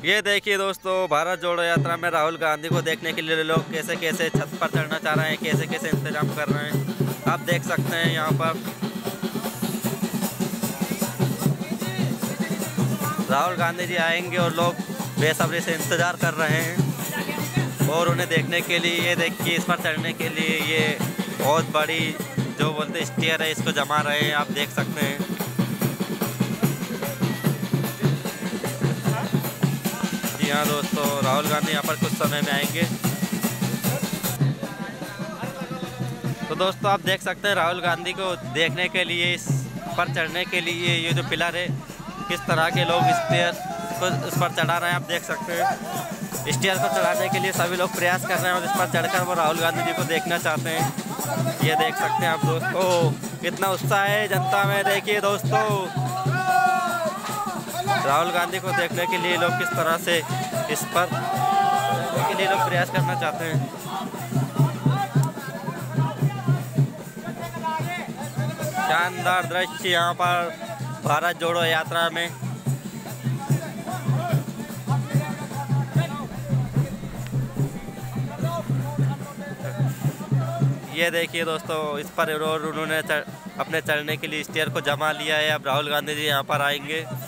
ये देखिए दोस्तों, भारत जोड़ो यात्रा में राहुल गांधी को देखने के लिए लोग कैसे कैसे छत पर चढ़ना चाह रहे हैं, कैसे कैसे इंतजाम कर रहे हैं, आप देख सकते हैं यहाँ पर। राहुल गांधी जी आएंगे और लोग बेसब्री से इंतज़ार कर रहे हैं और उन्हें देखने के लिए ये देखिए, इस पर चढ़ने के लिए ये बहुत बड़ी जो बोलते स्टेयर है, इसको जमा रहे हैं, आप देख सकते हैं। जी हाँ दोस्तों, राहुल गांधी यहाँ पर कुछ समय में आएंगे। तो दोस्तों आप देख सकते हैं, राहुल गांधी को देखने के लिए, इस पर चढ़ने के लिए ये जो पिलर है, किस तरह के लोग स्टेयर को इस पर चढ़ा रहे हैं, आप देख सकते हैं। स्टेयर को चढ़ाने के लिए सभी लोग प्रयास कर रहे हैं और इस पर चढ़कर वो राहुल गांधी जी को देखना चाहते हैं। ये देख सकते हैं आप दोस्तों, कितना उत्साह है जनता में। देखिए दोस्तों, राहुल गांधी को देखने के लिए लोग किस तरह से इस पर के लिए लोग प्रयास करना चाहते हैं। शानदार दृश्य यहाँ पर भारत जोड़ो यात्रा में। ये देखिए दोस्तों, इस पर उन्होंने अपने चढ़ने के लिए स्टेयर को जमा लिया है। अब राहुल गांधी जी यहाँ पर आएंगे।